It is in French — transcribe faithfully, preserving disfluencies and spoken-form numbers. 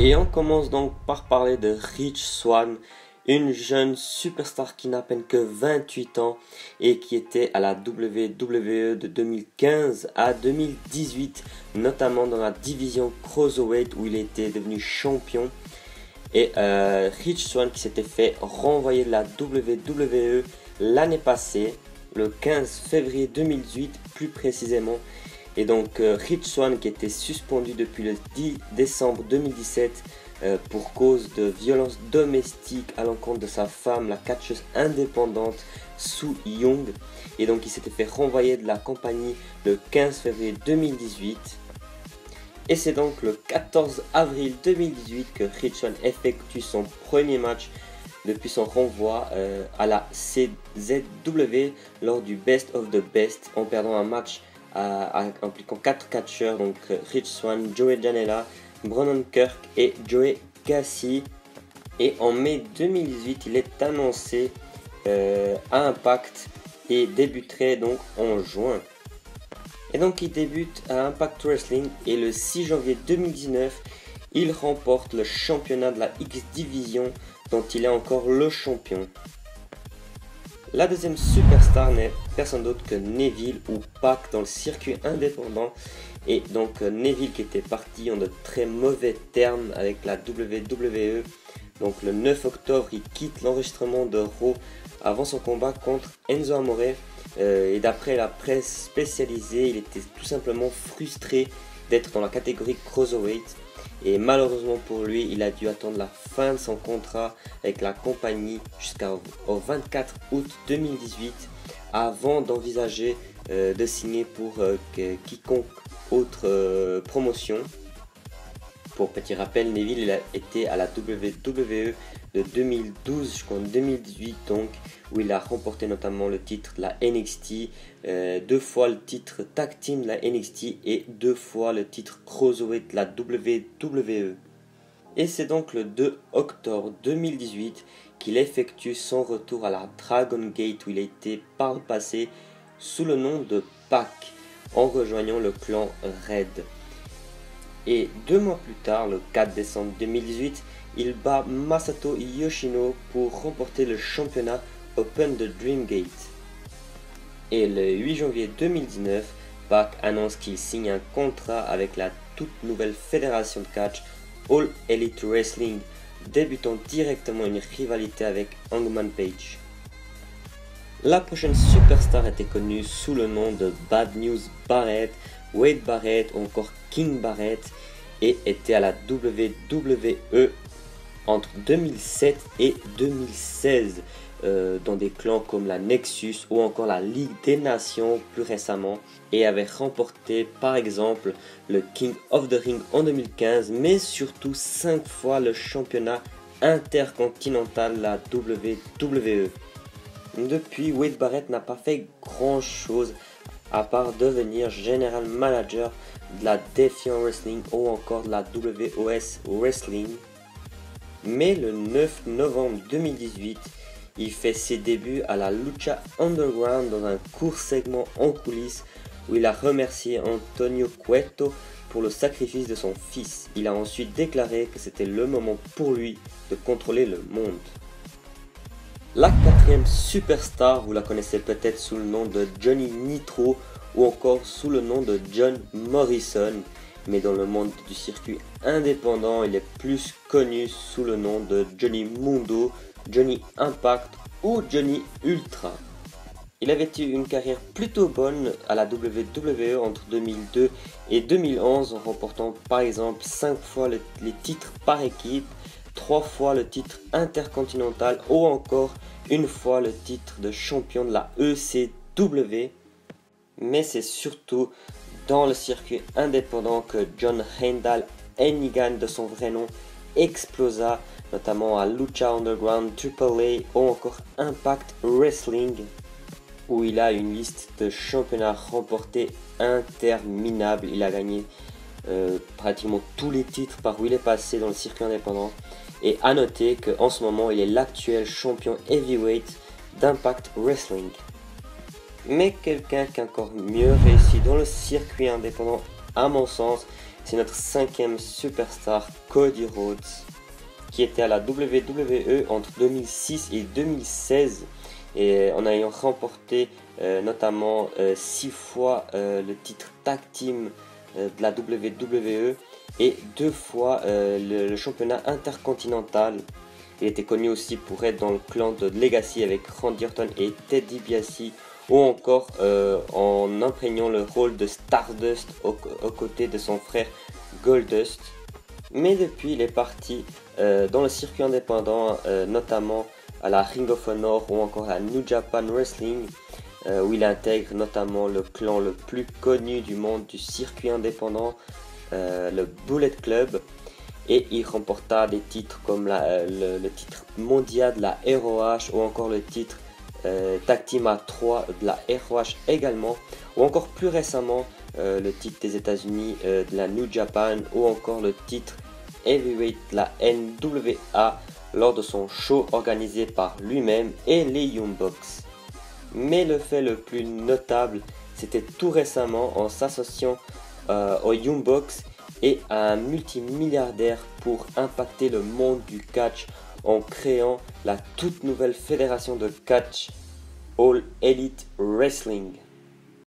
Et on commence donc par parler de Rich Swann, une jeune superstar qui n'a à peine que vingt-huit ans et qui était à la W W E de deux mille quinze à deux mille dix-huit, notamment dans la division Cruiserweight où il était devenu champion. Et euh, Rich Swann qui s'était fait renvoyer de la W W E l'année passée, le quinze février deux mille dix-huit plus précisément. Et donc euh, Rich Swann qui était suspendu depuis le dix décembre deux mille dix-sept euh, pour cause de violence domestique à l'encontre de sa femme, la catcheuse indépendante Su Yung. Et donc il s'était fait renvoyer de la compagnie le quinze février deux mille dix-huit. Et c'est donc le quatorze avril deux mille dix-huit que Rich Swann effectue son premier match depuis son renvoi euh, à la C Z W lors du Best of the Best en perdant un match à, à, impliquant quatre catcheurs, donc Rich Swann, Joey Janela, Brandon Kirk et Joey Gacy. Et en mai deux mille dix-huit, il est annoncé euh, à Impact et débuterait donc en juin. Et donc il débute à Impact Wrestling et le six janvier deux mille dix-neuf, il remporte le championnat de la X Division dont il est encore le champion. La deuxième superstar n'est personne d'autre que Neville ou Pac dans le circuit indépendant. Et donc Neville qui était parti en de très mauvais termes avec la W W E. Donc le neuf octobre, il quitte l'enregistrement de Raw avant son combat contre Enzo Amore. Euh, et d'après la presse spécialisée, il était tout simplement frustré d'être dans la catégorie Cruiserweight. Et malheureusement pour lui, il a dû attendre la fin de son contrat avec la compagnie jusqu'au vingt-quatre août deux mille dix-huit avant d'envisager euh, de signer pour euh, quiconque autre euh, promotion. Pour petit rappel, Neville il a été à la W W E de deux mille douze jusqu'en deux mille dix-huit, donc où il a remporté notamment le titre de la N X T, euh, deux fois le titre Tag Team de la N X T et deux fois le titre Cruiserweight de la W W E. Et c'est donc le deux octobre deux mille dix-huit qu'il effectue son retour à la Dragon Gate où il a été par le passé sous le nom de Pac en rejoignant le clan Red. Et deux mois plus tard, le quatre décembre deux mille dix-huit, il bat Masato Yoshino pour remporter le championnat Open de Dream Gate. Et le huit janvier deux mille dix-neuf, Pac annonce qu'il signe un contrat avec la toute nouvelle fédération de catch All Elite Wrestling, débutant directement une rivalité avec Hangman Page. La prochaine superstar était connue sous le nom de Bad News Barrett, Wade Barrett ou encore King Barrett et était à la W W E entre deux mille sept et deux mille seize euh, dans des clans comme la Nexus ou encore la Ligue des Nations plus récemment et avait remporté par exemple le King of the Ring en deux mille quinze mais surtout cinq fois le championnat intercontinental de la W W E. Depuis, Wade Barrett n'a pas fait grand chose à part devenir General Manager de la Defiant Wrestling ou encore de la W O S Wrestling. Mais le neuf novembre deux mille dix-huit, il fait ses débuts à la Lucha Underground dans un court segment en coulisses où il a remercié Antonio Cueto pour le sacrifice de son fils. Il a ensuite déclaré que c'était le moment pour lui de contrôler le monde. La quatrième superstar, vous la connaissez peut-être sous le nom de Johnny Nitro ou encore sous le nom de John Morrison, mais dans le monde du circuit indépendant, il est plus connu sous le nom de Johnny Mundo, Johnny Impact ou Johnny Ultra. Il avait eu une carrière plutôt bonne à la W W E entre deux mille deux et deux mille onze en remportant par exemple cinq fois le, les titres par équipe, trois fois le titre intercontinental ou encore une fois le titre de champion de la E C W. Mais c'est surtout dans le circuit indépendant que John Randall Hennigan de son vrai nom explosa, notamment à Lucha Underground, Triple A ou encore Impact Wrestling, où il a une liste de championnats remportés interminable. Il a gagné euh, pratiquement tous les titres par où il est passé dans le circuit indépendant. Et à noter qu'en ce moment, il est l'actuel champion heavyweight d'Impact Wrestling. Mais quelqu'un qui a encore mieux réussi dans le circuit indépendant, à mon sens, c'est notre cinquième superstar Cody Rhodes, qui était à la W W E entre deux mille six et deux mille seize, et en ayant remporté euh, notamment euh, six fois euh, le titre tag team euh, de la W W E et deux fois euh, le, le championnat intercontinental. Il était connu aussi pour être dans le clan de Legacy avec Randy Orton et Ted DiBiase, ou encore euh, en imprégnant le rôle de Stardust aux, aux côtés de son frère Goldust. Mais depuis, il est parti euh, dans le circuit indépendant, euh, notamment à la Ring of Honor ou encore à New Japan Wrestling, euh, où il intègre notamment le clan le plus connu du monde du circuit indépendant, euh, le Bullet Club. Et il remporta des titres comme la, le, le titre mondial de la R O H ou encore le titre euh, Tag Team à trois de la R O H également, ou encore plus récemment euh, le titre des États-Unis euh, de la New Japan ou encore le titre Heavyweight de la N W A lors de son show organisé par lui-même et les Young Bucks. Mais le fait le plus notable, c'était tout récemment en s'associant euh, aux Young Bucks et à un multimilliardaire pour impacter le monde du catch en créant la toute nouvelle fédération de catch All Elite Wrestling.